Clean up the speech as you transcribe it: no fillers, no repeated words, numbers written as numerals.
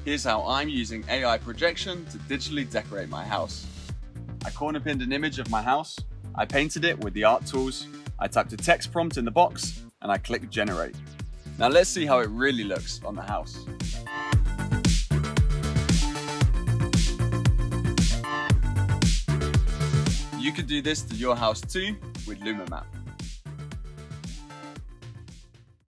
Here's how I'm using AI projection to digitally decorate my house. I corner pinned an image of my house, I painted it with the art tools, I typed a text prompt in the box, and I clicked generate. Now let's see how it really looks on the house. You could do this to your house too with LumaMap.